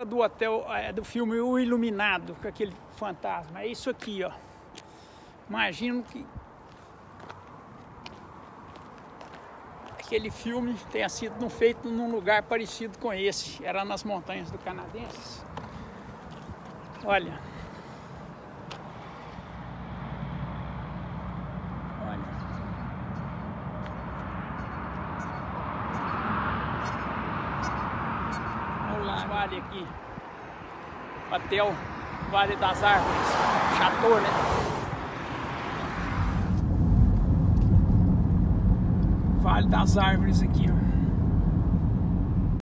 Do hotel, do filme O Iluminado, com aquele fantasma. É isso aqui, ó. Imagino que aquele filme tenha sido feito num lugar parecido com esse. Era nas montanhas do Canadenses. Olha. Olha. Vamos lá, vale aqui. Hotel Vale das Árvores. Chateau, né? Vale das Árvores aqui, ó.